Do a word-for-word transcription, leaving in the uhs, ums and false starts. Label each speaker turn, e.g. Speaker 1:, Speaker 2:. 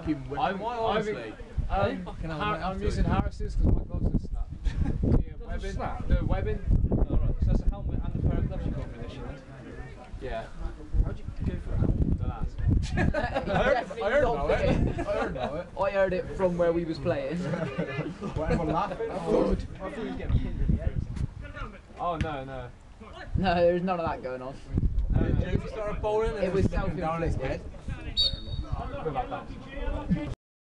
Speaker 1: fucking whip.
Speaker 2: I'm, honestly,
Speaker 1: I'm,
Speaker 2: fucking hell,
Speaker 1: Har
Speaker 2: I'm
Speaker 1: I'm
Speaker 2: to.
Speaker 1: using Harris's because my gloves are snapped. The uh, webbing,
Speaker 2: snap?
Speaker 1: the webbing.
Speaker 2: Oh, right. So that's a helmet and a pair of gloves you got for this year then?
Speaker 1: Yeah.
Speaker 2: How'd you go for that?
Speaker 1: The last.
Speaker 2: I heard, I heard about it. I heard about it.
Speaker 3: I heard it from where we was playing.
Speaker 2: What, everyone laughing? I thought he was getting pinned in the head.
Speaker 1: Oh no, no.
Speaker 3: No, there's none of that going on.
Speaker 1: No, no.
Speaker 2: If you started bowling and
Speaker 3: It was
Speaker 2: down his
Speaker 3: self-inflicted.
Speaker 2: head.
Speaker 1: What about that?